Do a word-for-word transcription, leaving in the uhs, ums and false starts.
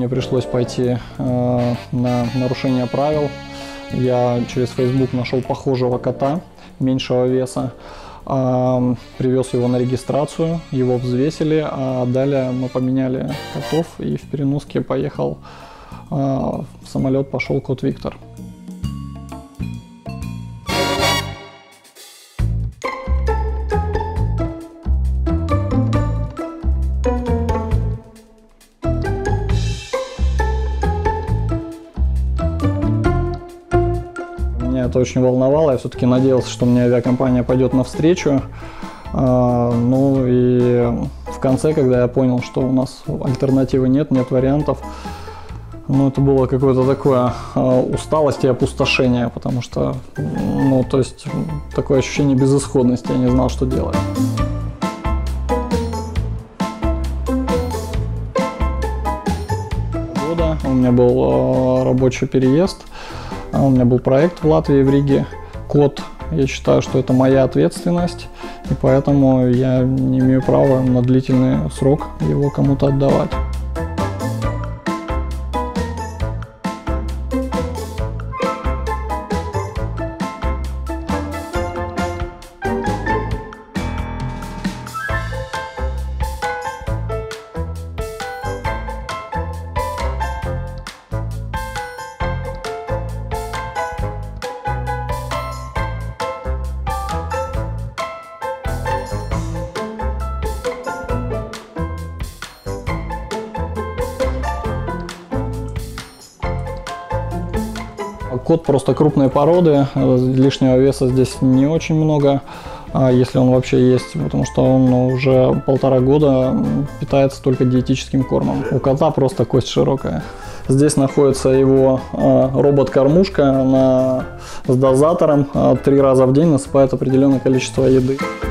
мне пришлось пойти э, на нарушение правил. Я через Facebook нашел похожего кота меньшего веса, э, привез его на регистрацию, его взвесили, а далее мы поменяли котов, и в переноске поехал э, в самолет, пошел кот Виктор. Меня это очень волновало, я все-таки надеялся, что мне авиакомпания пойдет навстречу. Ну и в конце, когда я понял, что у нас альтернативы нет, нет вариантов, ну это было какое-то такое усталость и опустошение, потому что, ну то есть такое ощущение безысходности, я не знал, что делать. Года у меня был рабочий переезд. У меня был проект в Латвии, в Риге, кот. Я считаю, что это моя ответственность, и поэтому я не имею права на длительный срок его кому-то отдавать. Кот просто крупной породы, лишнего веса здесь не очень много, если он вообще есть, потому что он уже полтора года питается только диетическим кормом. У кота просто кость широкая. Здесь находится его робот-кормушка, она с дозатором, три раза в день насыпает определенное количество еды.